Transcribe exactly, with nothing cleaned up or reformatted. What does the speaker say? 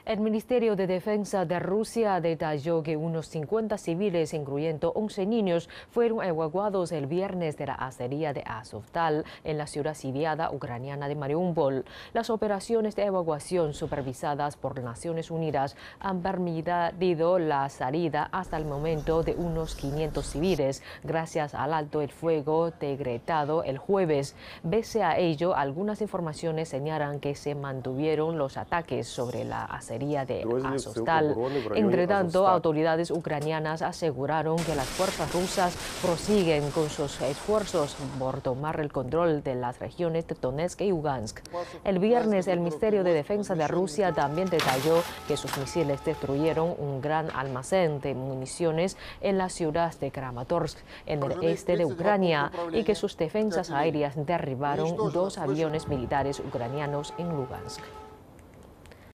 El Ministerio de Defensa de Rusia detalló que unos cincuenta civiles, incluyendo once niños, fueron evacuados el viernes de la acería de Azovstal en la ciudad sitiada ucraniana de Mariupol. Las operaciones de evacuación supervisadas por Naciones Unidas han permitido la salida hasta el momento de unos quinientos civiles, gracias al alto el fuego decretado el jueves. Pese a ello, algunas informaciones señalan que se mantuvieron los ataques sobre la acería de Azovstal. Entre tanto, autoridades ucranianas aseguraron que las fuerzas rusas prosiguen con sus esfuerzos por tomar el control de las regiones de Donetsk y Lugansk. El viernes, el Ministerio de Defensa de Rusia también detalló que sus misiles destruyeron un gran almacén de municiones en la ciudad de Kramatorsk, en el este de Ucrania, y que sus defensas aéreas derribaron dos aviones militares ucranianos en Lugansk.